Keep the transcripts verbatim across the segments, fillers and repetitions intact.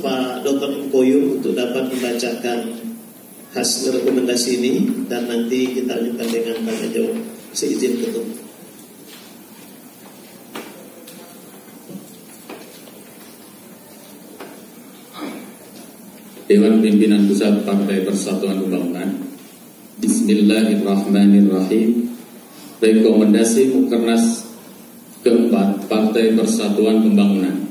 Pak Doktor Koyum untuk dapat membacakan hasil rekomendasi ini dan nanti kita lanjutkan dengan tanya jawab. Seizin ketua. Dewan Pimpinan Pusat Partai Persatuan Pembangunan. Bismillahirrahmanirrahim. Rekomendasi Mukernas keempat Partai Persatuan Pembangunan.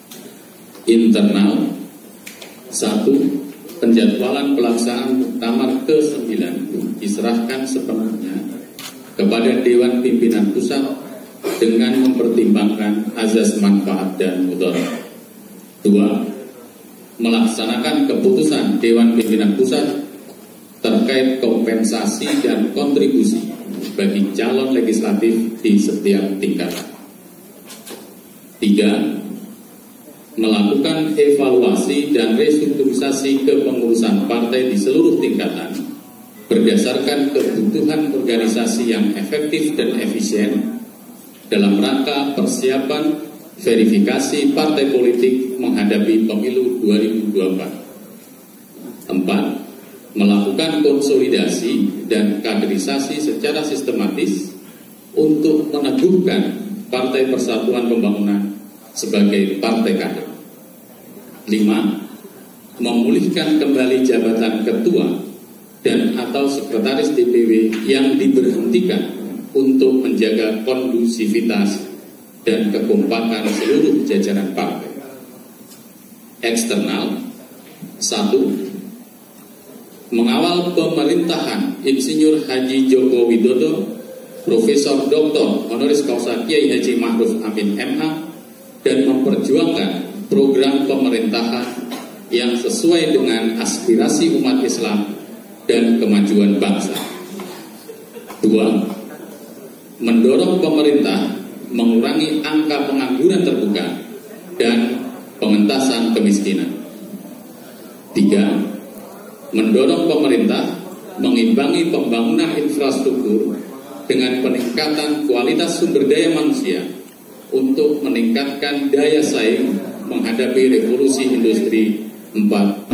Internal. Satu. Penjadwalan pelaksanaan Muktamar ke sembilan diserahkan sepenuhnya kepada Dewan Pimpinan Pusat dengan mempertimbangkan azas manfaat dan mudarat. Dua. Melaksanakan keputusan Dewan Pimpinan Pusat terkait kompensasi dan kontribusi bagi calon legislatif di setiap tingkatan. Tiga. Melakukan evaluasi dan restrukturisasi kepengurusan partai di seluruh tingkatan berdasarkan kebutuhan organisasi yang efektif dan efisien dalam rangka persiapan verifikasi partai politik menghadapi pemilu dua ribu dua puluh empat. Empat. Melakukan konsolidasi dan kaderisasi secara sistematis untuk meneguhkan Partai Persatuan Pembangunan sebagai partai kader. Lima. Memulihkan kembali jabatan ketua dan atau sekretaris D P W yang diberhentikan untuk menjaga kondusivitas dan kekompakan seluruh jajaran partai. Eksternal. Satu. Mengawal pemerintahan Insinyur Haji Joko Widodo, Profesor Doktor Honoris Causa Kiai Haji Ma'ruf Amin M Ha, dan memperjuangkan program pemerintahan yang sesuai dengan aspirasi umat Islam dan kemajuan bangsa. Dua. Mendorong pemerintah mengurangi angka pengangguran terbuka dan pengentasan kemiskinan. Tiga. Mendorong pemerintah mengimbangi pembangunan infrastruktur dengan peningkatan kualitas sumber daya manusia untuk meningkatkan daya saing menghadapi revolusi industri empat.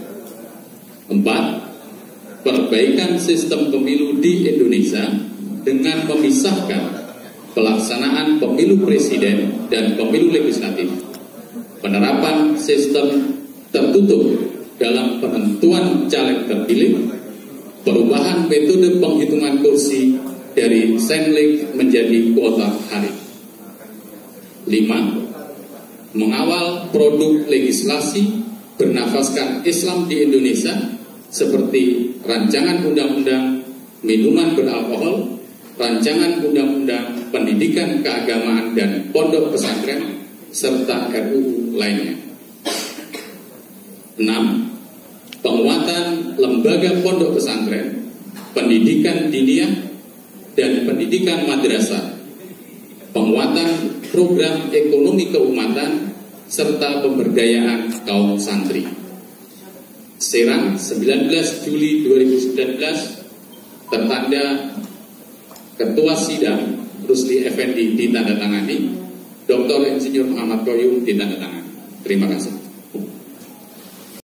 Empat. Perbaikan sistem pemilu di Indonesia dengan memisahkan pelaksanaan pemilu presiden dan pemilu legislatif, penerapan sistem tertutup dalam penentuan caleg terpilih, perubahan metode penghitungan kursi dari senlik menjadi kuota hari. Lima. Mengawal produk legislasi bernafaskan Islam di Indonesia seperti rancangan undang-undang minuman beralkohol, rancangan undang-undang pendidikan keagamaan dan pondok pesantren, serta R U U lainnya. Enam. Penguatan lembaga pondok pesantren, pendidikan diniyah, dan pendidikan madrasah, penguatan program ekonomi keumatan, serta pemberdayaan kaum santri. Serang, sembilan belas Juli dua ribu sembilan belas, tertanda Ketua Sidang Rusli Effendi ditandatangani, Doktor Insinyur Muhammad Koyum ditandatangani. Terima kasih.